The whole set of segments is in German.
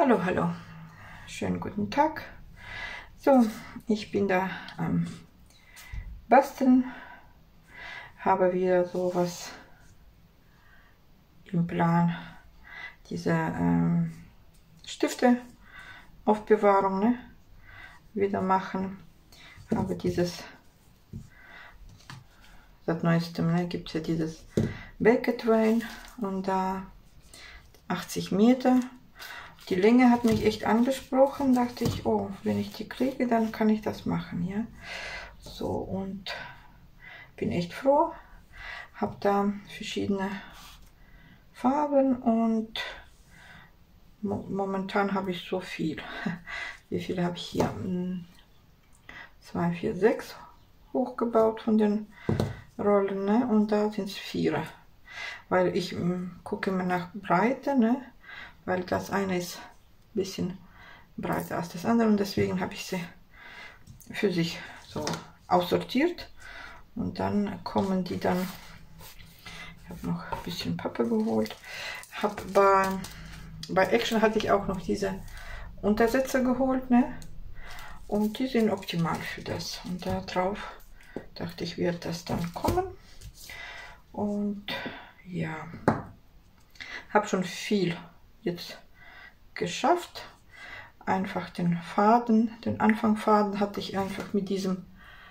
Hallo, hallo, schönen guten Tag. So, ich bin da am Basteln, habe wieder sowas im Plan, diese Stifte Aufbewahrung, ne, wieder machen. Habe dieses, seit neuestem, ne, gibt es ja dieses Beckett Wein und da 80 Meter. Die Länge hat mich echt angesprochen, dachte ich, oh, wenn ich die kriege, dann kann ich das machen, ja. So, und bin echt froh, habe da verschiedene Farben und momentan habe ich so viel. Wie viele habe ich hier? 2, 4, 6 hochgebaut von den Rollen, ne? Und da sind es 4. Weil ich gucke immer nach Breite, ne? Weil das eine ist ein bisschen breiter als das andere und deswegen habe ich sie für sich so aussortiert und dann kommen die dann. Ich habe noch ein bisschen Pappe geholt. Bei Action hatte ich auch noch diese Untersetzer geholt, ne? Und die sind optimal für das. Und da drauf dachte ich, wird das dann kommen. Und ja, habe schon viel jetzt geschafft. Einfach den Faden, den Anfangfaden hatte ich einfach mit diesem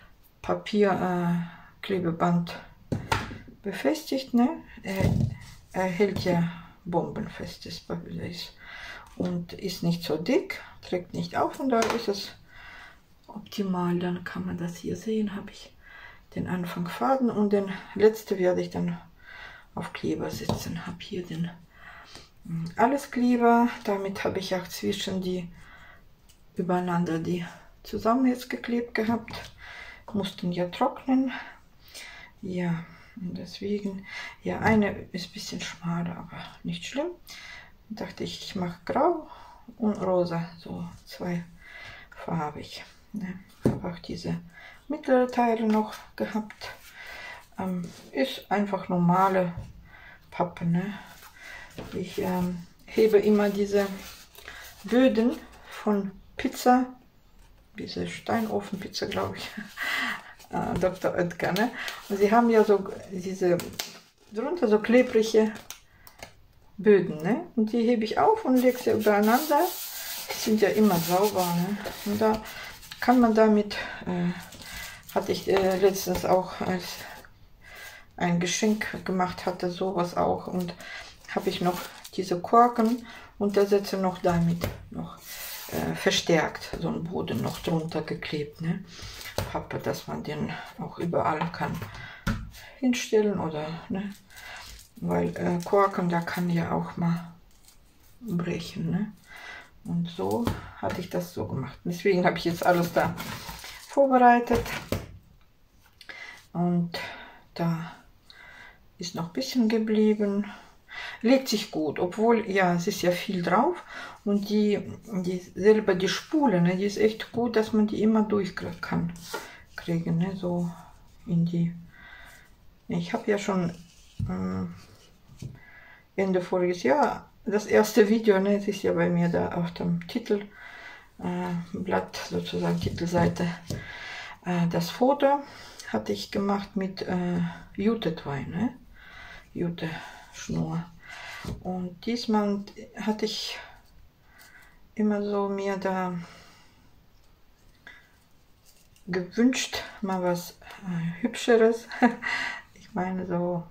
Papierklebeband befestigt, ne? Er hält ja bombenfest und ist nicht so dick, trägt nicht auf und da ist es optimal. Dann kann man das hier sehen, habe ich den Anfangfaden und den letzte werde ich dann auf Kleber setzen. Habe hier den Alleskleber, damit habe ich auch zwischen die übereinander die zusammen jetzt geklebt gehabt, mussten ja trocknen, ja, und deswegen, ja, eine ist ein bisschen schmaler, aber nicht schlimm. Dachte ich, ich mache grau und rosa, so zweifarbig, ne? Habe auch diese mittlere Teile noch gehabt, ist einfach normale Pappe, ne? Ich hebe immer diese Böden von Pizza, diese Steinofenpizza, glaube ich, Dr. Oetker, ne? Und sie haben ja so diese drunter so klebrige Böden, ne? Und die hebe ich auf und lege sie übereinander. Die sind ja immer sauber, ne? Und da kann man damit, hatte ich letztens auch als ein Geschenk gemacht, hatte sowas auch und habe ich noch diese Korken Untersätze noch damit noch verstärkt, so ein Boden noch drunter geklebt, ne? Pappe, dass man den auch überall kann hinstellen oder, ne? Weil Korken, da kann ja auch mal brechen, ne? Und so hatte ich das so gemacht. Deswegen habe ich jetzt alles da vorbereitet und da ist noch ein bisschen geblieben. Legt sich gut, obwohl, ja, es ist ja viel drauf und die Spule, ne, die ist echt gut, dass man die immer durchkriegen kann. Ne, so in die. Ich habe ja schon Ende voriges Jahr das erste Video, ne, es ist ja bei mir da auf dem Titelblatt, sozusagen Titelseite, das Foto hatte ich gemacht mit Jute-Twine, ne, Jute-Schnur. Und diesmal hatte ich immer so mir da gewünscht, mal was Hübscheres. Ich meine so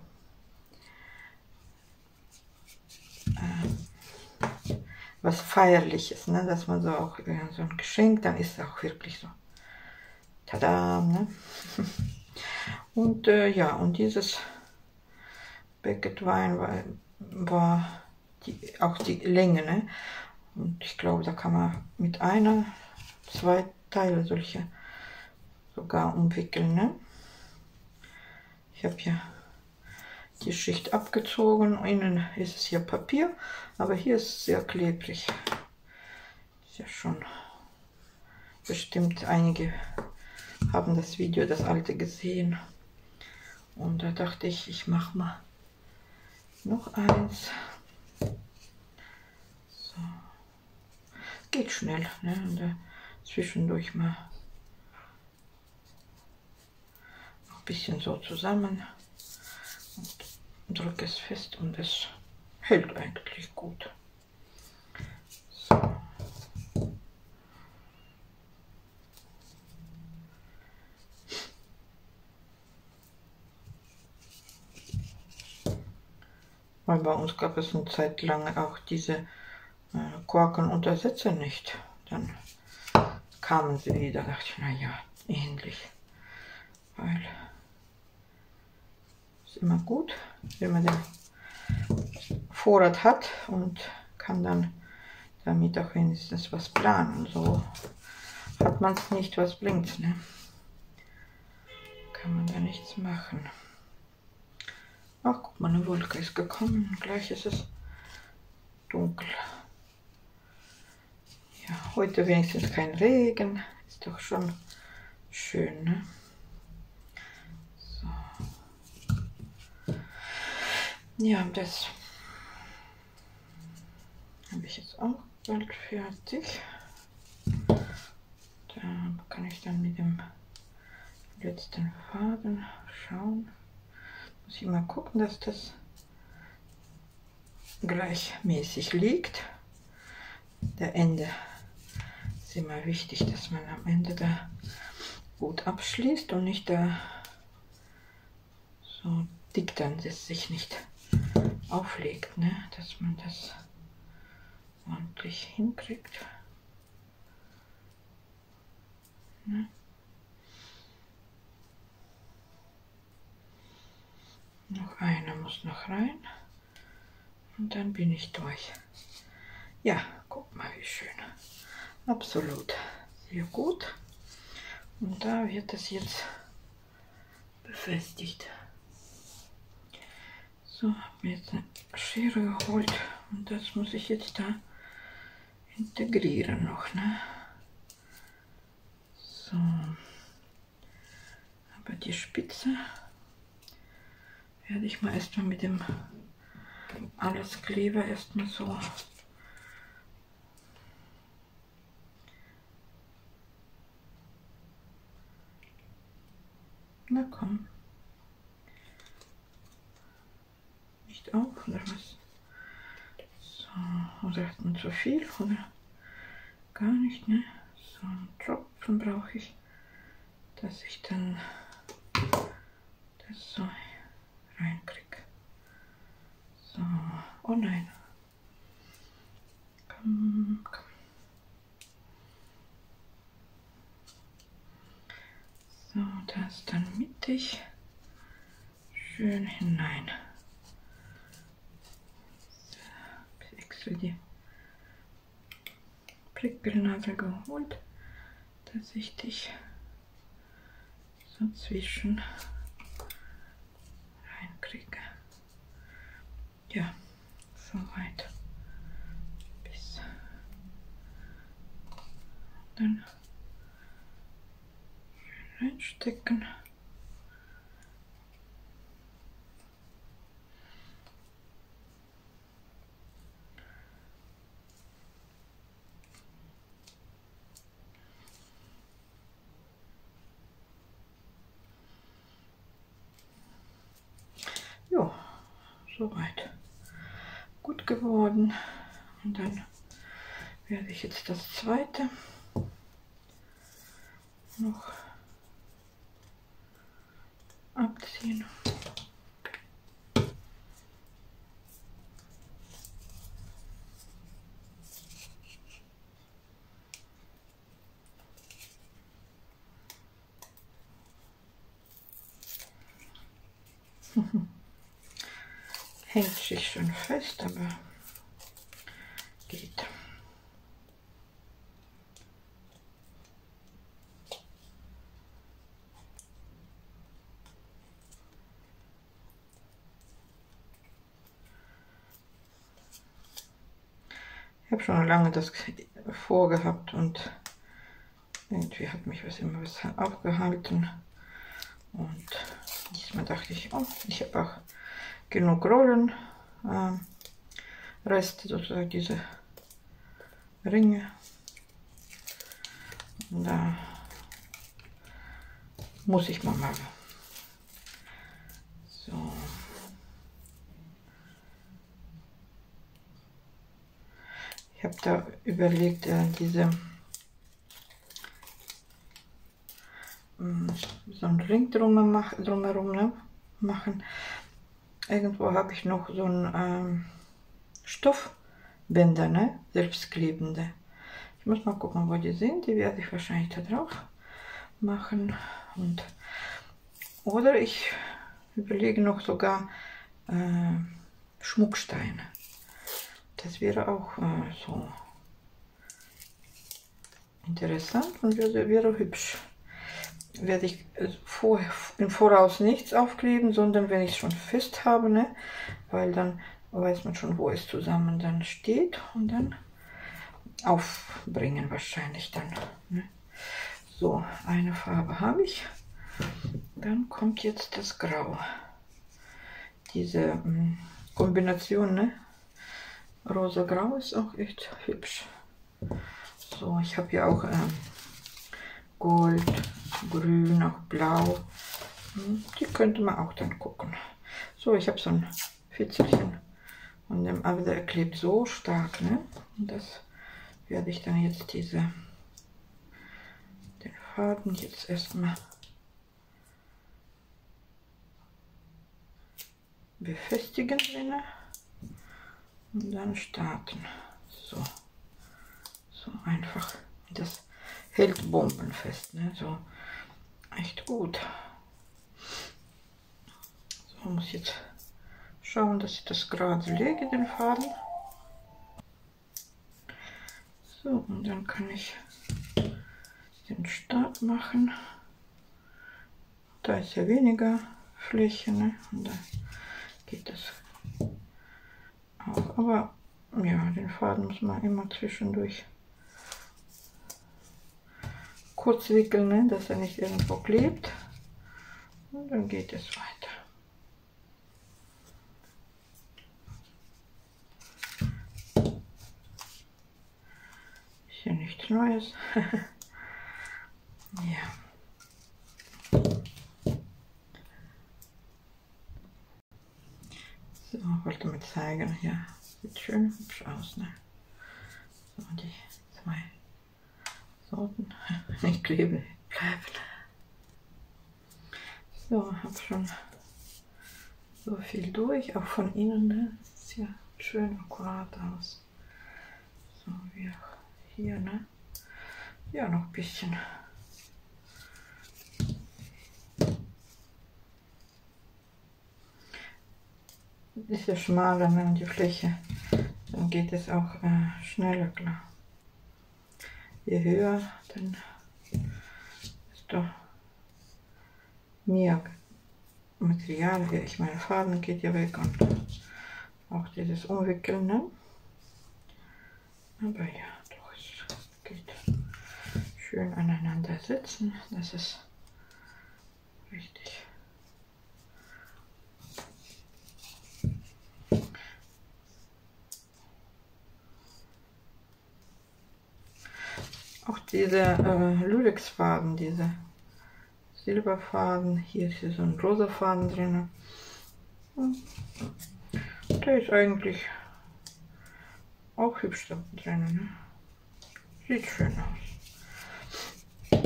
was Feierliches, ne? Dass man so auch so ein Geschenk, dann ist es auch wirklich so. Tada, ne? Und ja, und dieses Beckett Wein war auch die Länge, ne? Und ich glaube, da kann man mit einer, 2 Teile solche sogar umwickeln, ne? Ich habe hier die Schicht abgezogen, innen ist es hier Papier, aber hier ist es sehr klebrig. Ist ja schon bestimmt einige haben das Video, das alte, gesehen. Und da dachte ich, ich mache mal noch eins. So. geht schnell, ne? Und zwischendurch mal ein bisschen so zusammen und drücke es fest und es hält eigentlich gut. So. Weil bei uns gab es eine Zeit lang auch diese Korkenuntersetzer nicht. Dann kamen sie wieder, dachte ich, naja, ähnlich. Weil es ist immer gut, wenn man den Vorrat hat und kann dann damit auch wenigstens was planen. So hat man es nicht, was bringt, ne? Kann man da nichts machen. Ach, guck mal, eine Wolke ist gekommen. Gleich ist es dunkel. Ja, heute wenigstens kein Regen. Ist doch schon schön, ne? So. Ja, das habe ich jetzt auch bald fertig. Da kann ich dann mit dem letzten Faden schauen. Muss ich mal gucken, dass das gleichmäßig liegt. Der Ende ist immer wichtig, dass man am Ende da gut abschließt und nicht da so dick dann das sich nicht auflegt, ne? Dass man das ordentlich hinkriegt. Ne? Noch einer muss noch rein und dann bin ich durch. Ja, guck mal, wie schön. Absolut sehr gut. Und da wird es jetzt befestigt. So, habe mir jetzt eine Schere geholt und das muss ich jetzt da integrieren noch, ne? So, aber die Spitze werde ich mal erstmal mit dem Alleskleber erstmal so na komm. Nicht auf, oder was? So, oder hat man zu viel, oder gar nicht, ne? So, einen Tropfen brauche ich, dass ich dann das so reinkriege. So, oh nein. Komm, komm. So, das dann mittig schön hinein. So, ich extra die Prickelnadel geholt, dass ich dich so zwischen reinkriege. Ja, so weit bis dann schön reinstecken. Ja, soweit gut geworden. Und dann werde ich jetzt das zweite noch abziehen. Hängt sich schon fest, aber geht. Ich habe schon lange das vorgehabt und irgendwie hat mich immer was aufgehalten. Und diesmal dachte ich, oh, ich habe auch genug Rollen, Reste, sozusagen diese Ringe. Da muss ich mal machen. So. Ich habe da überlegt, diese so einen Ring drumherum ne, machen. Irgendwo habe ich noch so ein Stoffbänder, ne, selbstklebende. Ich muss mal gucken, wo die sind. Die werde ich wahrscheinlich da drauf machen. Und oder ich überlege noch sogar Schmucksteine. Das wäre auch so interessant und wäre hübsch. Werde ich im Voraus nichts aufkleben, sondern wenn ich es schon fest habe, ne? Weil dann weiß man schon, wo es zusammen dann steht und dann aufbringen wahrscheinlich dann. Ne? So, eine Farbe habe ich. Dann kommt jetzt das Grau. Diese Kombination, ne? Rosa-Grau ist auch echt hübsch. So, ich habe hier auch Gold, Grün, auch Blau. Die könnte man auch dann gucken. So, ich habe so ein Fitzelchen. Und aber der klebt so stark, ne? Und das werde ich dann jetzt den Faden jetzt erstmal befestigen drinnen und dann starten. So, so einfach. Das hält bombenfest, ne? So echt gut. So, muss jetzt schauen, dass ich das gerade lege, den Faden. So, und dann kann ich den Start machen. Da ist ja weniger Fläche, ne? Und da geht das auch. Aber ja, den Faden muss man immer zwischendurch kurz wickeln, ne? Dass er nicht irgendwo klebt. Und dann geht es weiter. Ist hier nichts Neues. Ja. So, wollte mal zeigen, ja, sieht schön hübsch aus, ne? So, die zwei Sorten nicht kleben bleiben. So, habe schon so viel durch, auch von innen, ne? Sieht ja schön akkurat aus. So, wie auch hier, ne? Ja, noch ein bisschen. Ist ja schmaler, ne, die Fläche, dann geht es auch schneller klar. Je höher, dann desto mehr Material, ich meine Faden geht ja weg und auch dieses Umwickeln, ne? Aber ja, doch, es geht schön aneinander sitzen, das ist richtig. Auch diese Lyrex-Faden, diese Silberfaden, hier ist hier so ein rosa Faden drin. Der ist eigentlich auch hübsch da drin. Ne? Sieht schön aus.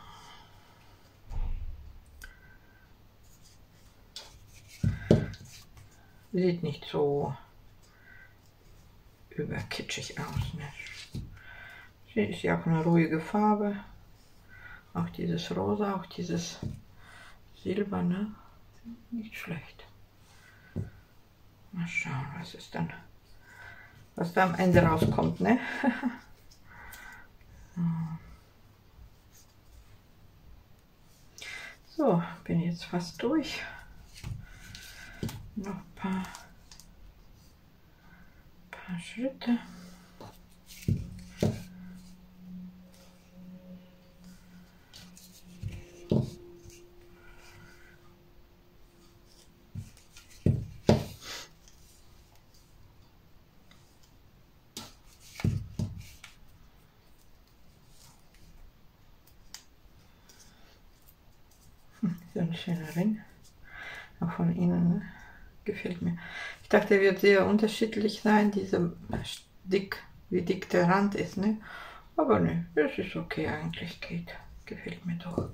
Sieht nicht so überkitschig aus. Ne? Sie ist ja auch eine ruhige Farbe. Auch dieses Rosa, auch dieses Silber, ne? Nicht schlecht. Mal schauen, was da am Ende rauskommt, ne? So, bin jetzt fast durch. Noch ein paar Schritte. So ein schöner Ring. Auch von innen, ne? Gefällt mir. Ich dachte, er wird sehr unterschiedlich sein, wie dick der Rand ist, ne? Aber ne, das ist okay eigentlich, geht. Gefällt mir doch.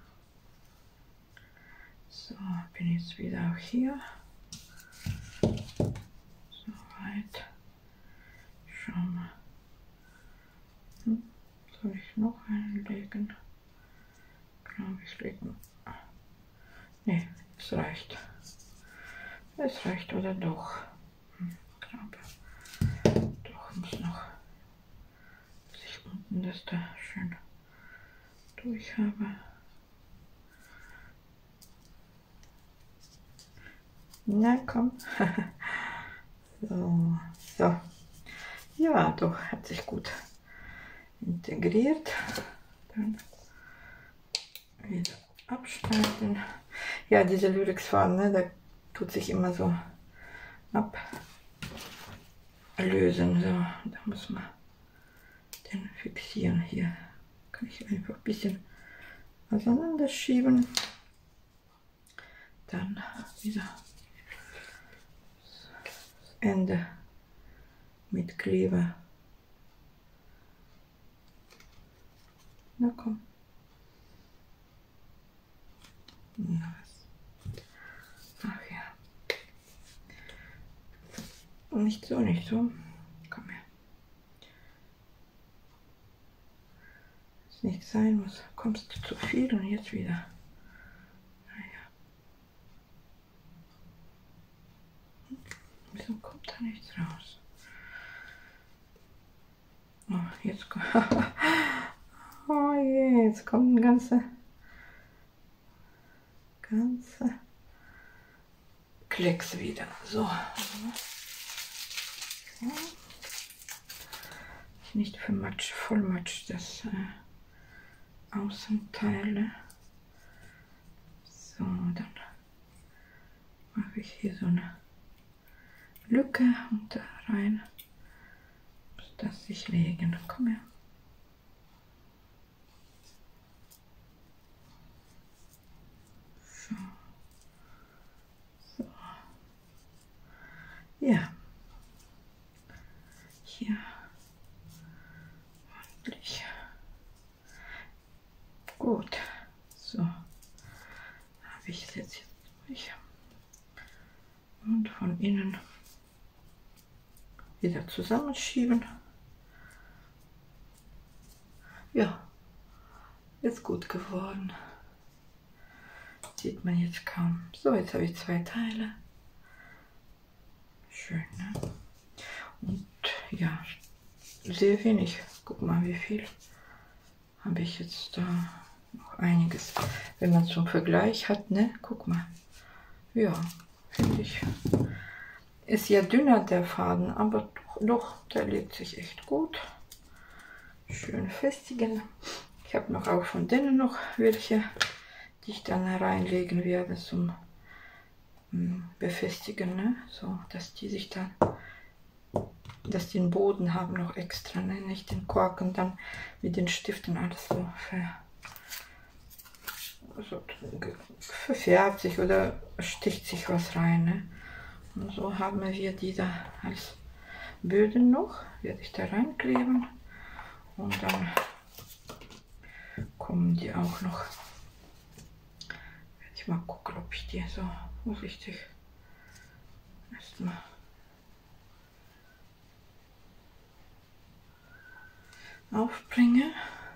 So, bin jetzt wieder auch hier. So weit. Schauen wir. Soll ich noch einen legen? Glaube ich, legen. Ne, es reicht. Es reicht oder doch? Ich glaube, doch muss noch, dass ich unten das da schön durch habe. Na komm. So, so. Ja, doch, hat sich gut integriert. Dann wieder abschneiden. Ja, diese Lyrex-Faden, ne, da tut sich immer so ablösen. So, da muss man den fixieren. Hier kann ich einfach ein bisschen auseinander schieben. Dann wieder das Ende mit Kleber. Na komm. Na was. Ach ja. Nicht so, nicht so. Komm her. Dass nicht sein muss. Kommst du zu viel und jetzt wieder. Naja. Wieso kommt da nichts raus? Oh, jetzt kommt. Oh je, jetzt kommt ein ganzer Klecks wieder. So. Nicht für Matsch, Vollmatsch, das Außenteile. So, dann mache ich hier so eine Lücke und da rein muss das sich legen. Komm her. So. So. Ja. Hier. Ordentlich. Gut. So. Habe ich es jetzt durch. Und von innen wieder zusammenschieben. Ja, ist gut geworden. Sieht man jetzt kaum. So, jetzt habe ich 2 Teile. Schön, ne? Und ja, sehr wenig. Guck mal, wie viel habe ich jetzt da. Noch einiges. Wenn man zum Vergleich hat, ne? Guck mal. Ja, finde ich. Ist ja dünner der Faden, aber doch, der legt sich echt gut. Schön festigen. Ich habe noch auch von denen noch welche, die ich dann reinlegen werde zum Befestigen, ne? So, dass die sich dann, dass die den Boden haben noch extra, ne? Nicht den Korken dann mit den Stiften alles so verfärbt sich oder sticht sich was rein, ne? Und so haben wir die da als Böden noch, werde ich da reinkleben und dann kommen die auch noch. Werde ich mal gucken, ob ich die so richtig erstmal aufbringe.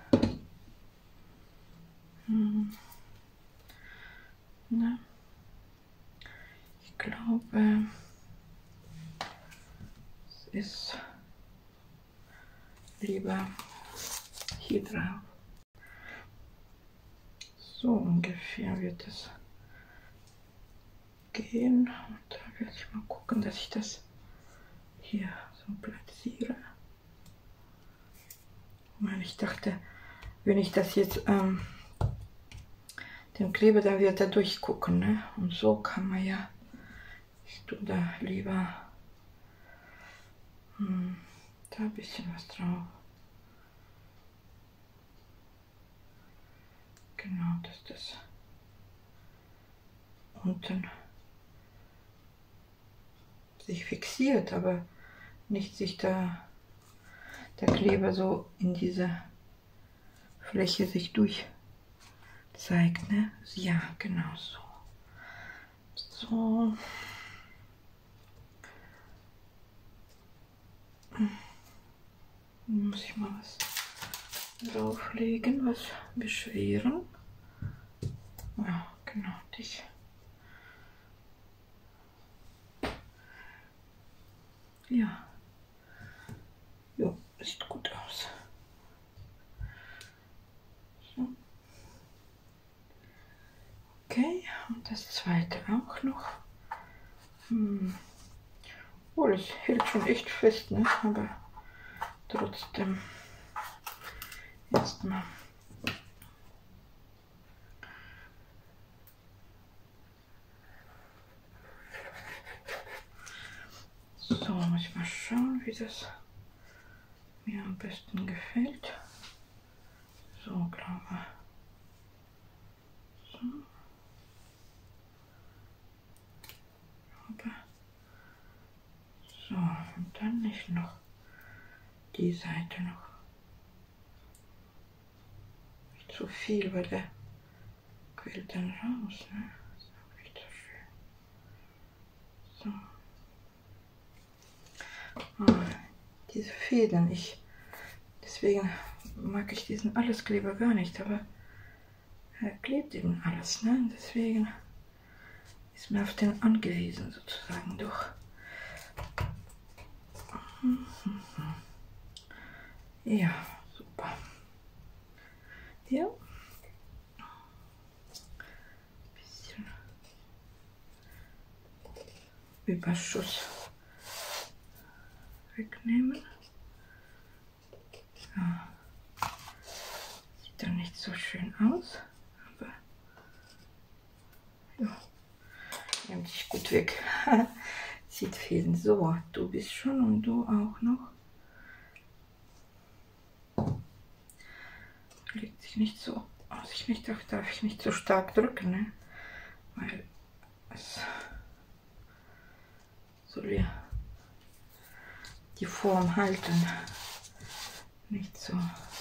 Na, ich glaube, es ist lieber hier drauf. So ungefähr wird es gehen. Und da werde ich mal gucken, dass ich das hier so platziere. Weil ich dachte, wenn ich das jetzt den Kleber, dann wird er durchgucken, ne? Und so kann man ja, ich tue da lieber da ein bisschen was drauf. Genau, dass das unten sich fixiert, aber nicht sich der Kleber so in diese Fläche sich durch zeigt, ne? Ja, genau so. So. Muss ich mal was drauflegen, was beschweren. Ja, genau, dich. Ja. Jo, sieht gut aus. So. Okay, und das zweite auch noch. Oh, das hält schon echt fest, ne? Aber trotzdem erstmal. So, muss ich mal schauen, wie das mir am besten gefällt. So, glaube ich. So. Aber so, und dann nicht noch die Seite noch. Nicht zu viel, weil der quillt dann raus, ne? Das ist auch nicht so schön. So. Ah, diese Federn, deswegen mag ich diesen Alleskleber gar nicht, aber er klebt eben alles, ne? Deswegen ist man auf den angewiesen sozusagen doch. Ja, super. Ja. Bisschen Überschuss wegnehmen. Ja. Sieht dann nicht so schön aus, aber ja, nimmt sich gut weg. Sieht fehlen. So, du bist schon und du auch noch. Legt sich nicht so aus. Darf ich nicht so stark drücken, ne? Weil es soll ja die Form halten. Nicht so.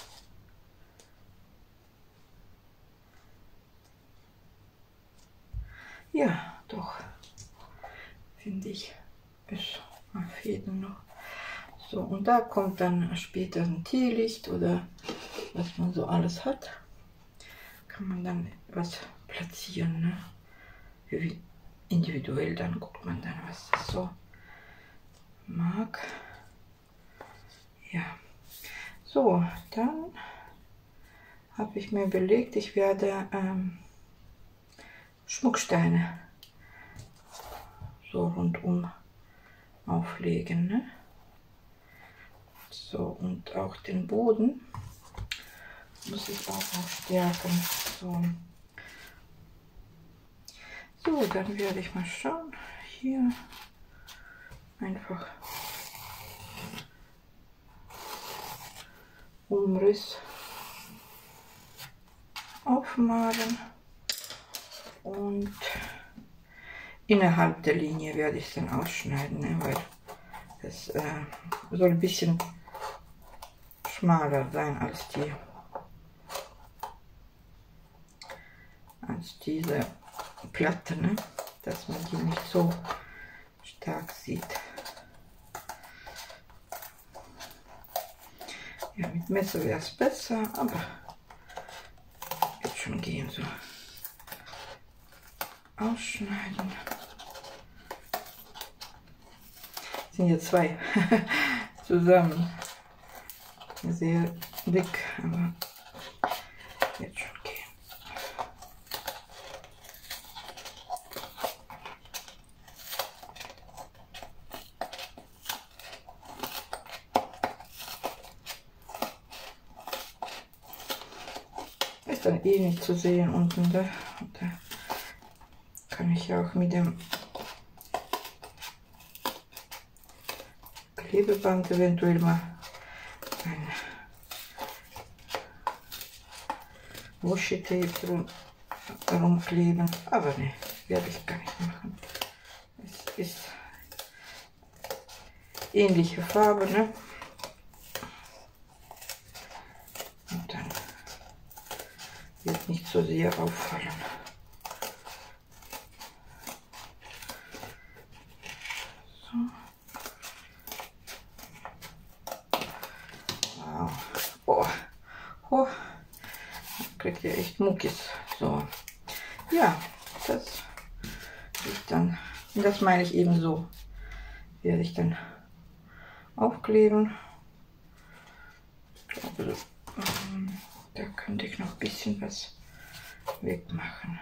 Ja, doch. Finde ich. Ist mal Fäden noch. So, und da kommt dann später ein Teelicht oder was man so alles hat. Kann man dann was platzieren, ne? Wie individuell, dann guckt man dann, was das so mag. Ja. So, dann habe ich mir überlegt, ich werde Schmucksteine so rundum auflegen, ne? So, und auch den Boden muss ich auch noch stärken. So. So, dann werde ich mal schauen. Hier einfach Umriss aufmalen und innerhalb der Linie werde ich es dann ausschneiden, ne, weil es soll ein bisschen schmaler sein als diese Platte, ne, dass man die nicht so stark sieht. Ja, mit Messer wäre es besser, aber wird schon gehen. So ausschneiden. Sind hier zwei zusammen. Sehr dick, aber wird schon gehen. Ist dann eh nicht zu sehen unten da. Und da kann ich ja auch mit dem Klebeband eventuell mal ein Washi-Tape rumkleben, aber ne, werde ich gar nicht machen. Es ist ähnliche Farbe, ne? Und dann wird nicht so sehr auffallen. So. Wow. Oh. Oh. Kriegt ihr echt Muckis. So. Ja, das ist dann, das meine ich eben so. Werde ich dann aufkleben. Ich glaube, da könnte ich noch ein bisschen was wegmachen.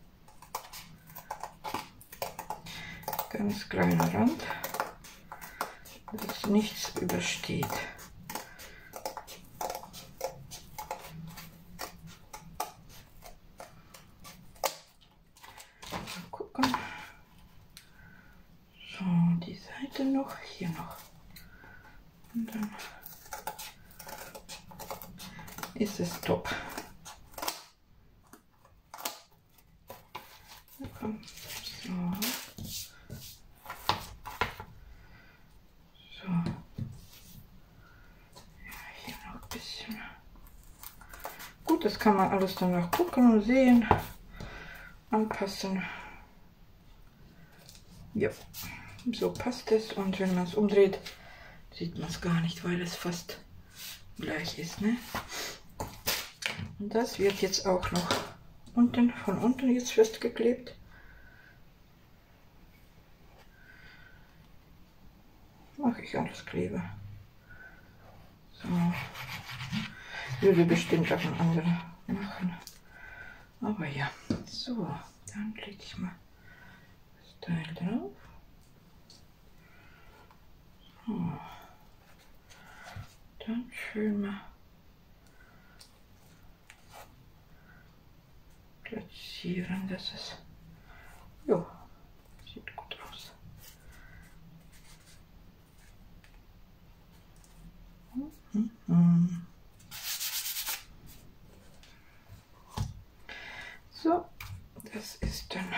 Ganz kleiner Rand, dass nichts übersteht. Mal gucken. So, die Seite noch, hier noch. Und dann ist es top. So. So. Ja, hier noch ein bisschen. Gut, das kann man alles danach gucken und sehen, anpassen. Ja, so passt es. Und wenn man es umdreht, sieht man es gar nicht, weil es fast gleich ist, ne? Und das wird jetzt auch noch unten, von unten jetzt festgeklebt. Mache ich alles klebe. So. Würde bestimmt auch ein anderer machen. Aber ja, so, dann lege ich mal das Teil drauf. So. Dann schön mal platzieren, dass es, ja, sieht gut aus. So, das ist dann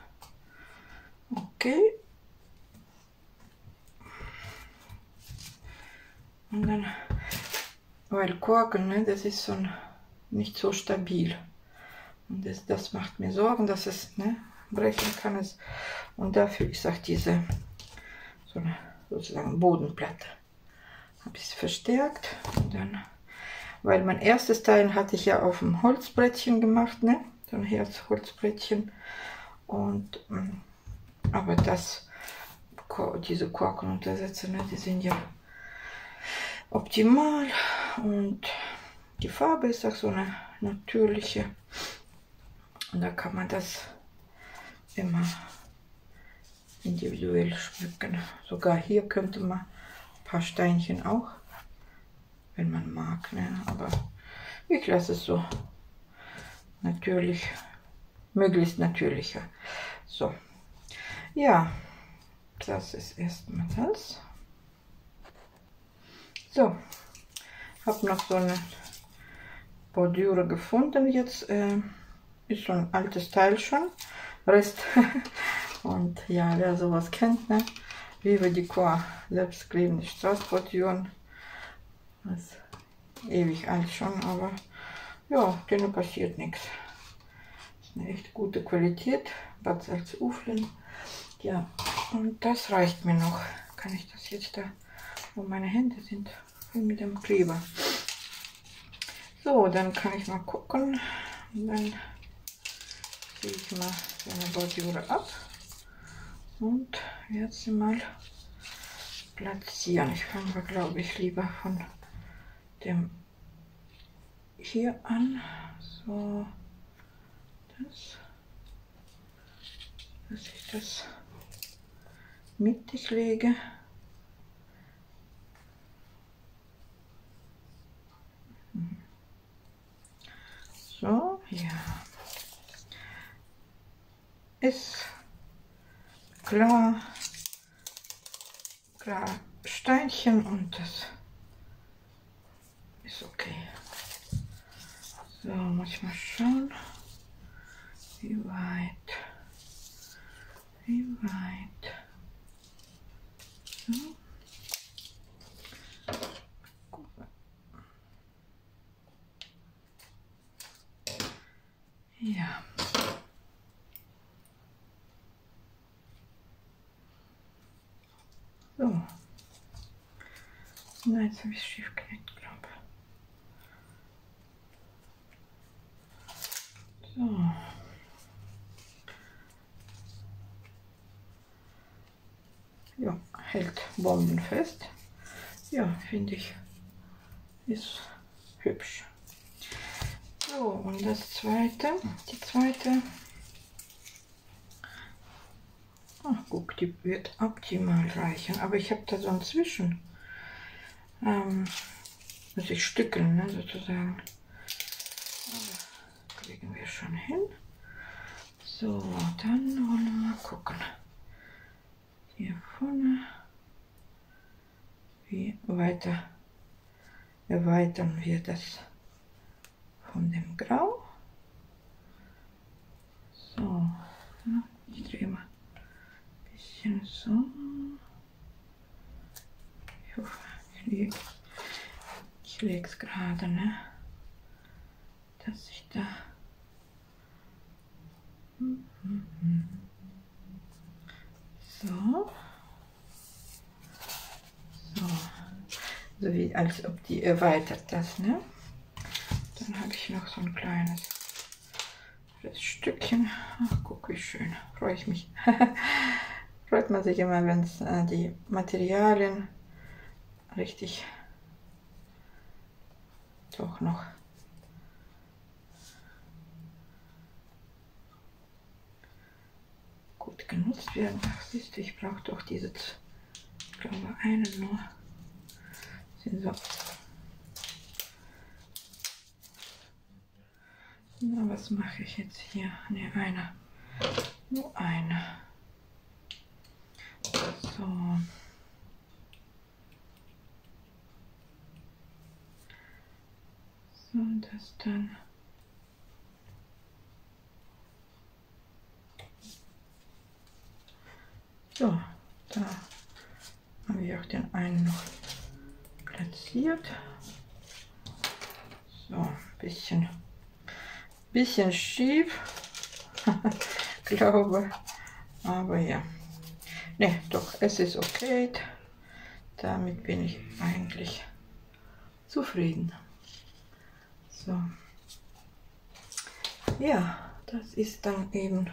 okay. Und dann, weil Korken, ne, das ist so nicht so stabil. Und das macht mir Sorgen, dass es, ne, brechen kann. Und dafür ist auch diese so eine sozusagen Bodenplatte. Habe ich es verstärkt. Und dann, weil mein erstes Teil hatte ich ja auf dem Holzbrettchen gemacht, ne? So ein Herzholzbrettchen. Und aber diese Korkenuntersätze, ne, die sind ja optimal. Und die Farbe ist auch so eine natürliche. Und da kann man das immer individuell schmücken. Sogar hier könnte man ein paar Steinchen auch, wenn man mag, ne? Aber ich lasse es so natürlich, möglichst natürlicher. So, ja, das ist erstmal das. So, habe noch so eine Bordüre gefunden. Jetzt ist so ein altes Teil schon, Rest. Und ja, wer sowas kennt, ne? Vive Decor, selbstklebende Straßbordüren. Das ist ewig alt schon, aber ja, denen passiert nichts. Ist eine echt gute Qualität, Bad Salzuflen. Ja, und das reicht mir noch. Kann ich das jetzt da, wo meine Hände sind, mit dem Kleber. So, dann kann ich mal gucken. Und dann ziehe ich mal so eine Bordüre ab und werde sie mal platzieren. Ich fange, glaube ich, lieber von dem hier an. So, dass ich das mittig lege. So, ja. Ist klar Steinchen und das ist okay. So, muss ich mal schauen, wie weit. Wie weit? So. Ja. So. Nein, jetzt habe ich es schief gelegt, glaube ich. So. Ja, hält bombenfest. Ja, finde ich, ist hübsch. So, und das zweite, die zweite. Ach, guck, die wird optimal reichen. Aber ich habe da so ein Zwischen. Muss ich stückeln, ne, sozusagen. Aber kriegen wir schon hin. So, dann wollen wir mal gucken. Hier vorne. Wie weiter erweitern wir das von dem Grau. So, ja, ich drehe mal ein bisschen so. Ich hoffe, ich lege es gerade, ne? Dass ich da. So. So. So wie als ob die erweitert das, ne? Dann habe ich noch so ein kleines Stückchen. Ach, guck, wie schön. Freue ich mich. Freut man sich immer, wenn es die Materialien richtig doch noch gut genutzt werden. Ach, siehst du, ich brauche doch diese, ich glaube, einen nur. Sind so. Na, was mache ich jetzt hier? Ne, einer. Nur eine. So. So, das dann. So, da habe ich auch den einen noch platziert. So, bisschen schief, glaube, aber ja. Ne, doch, es ist okay. Damit bin ich eigentlich zufrieden. So. Ja, das ist dann eben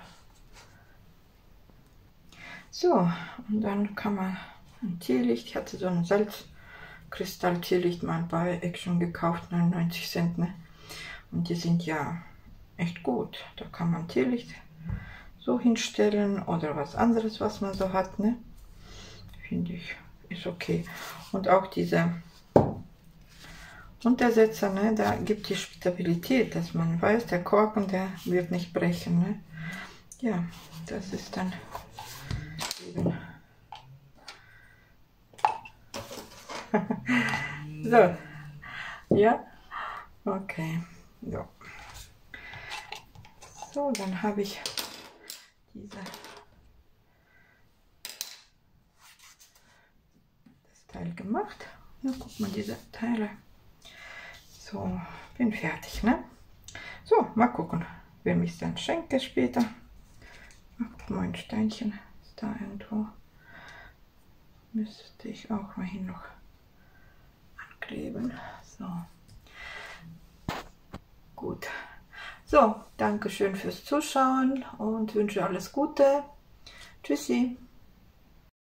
so. Und dann kann man ein Teelicht, ich hatte so ein Salzkristall-Teelicht mal bei Action gekauft, 99 Cent, ne? Und die sind ja echt gut. Da kann man Teelicht so hinstellen oder was anderes, was man so hat, ne? Finde ich, ist okay. Und auch diese Untersetzer, ne, da gibt die Stabilität, dass man weiß, der Korken, der wird nicht brechen, ne? Ja, das ist dann eben so, ja, okay, so. So, dann habe ich das Teil gemacht. Na, guck mal, diese Teile. So, bin fertig, ne? So, mal gucken, wem ich es dann schenke später. Ach, guck mal, ein Steinchen ist da irgendwo. Müsste ich auch mal hier noch ankleben. So. Gut. So, danke schön fürs Zuschauen und wünsche alles Gute. Tschüssi.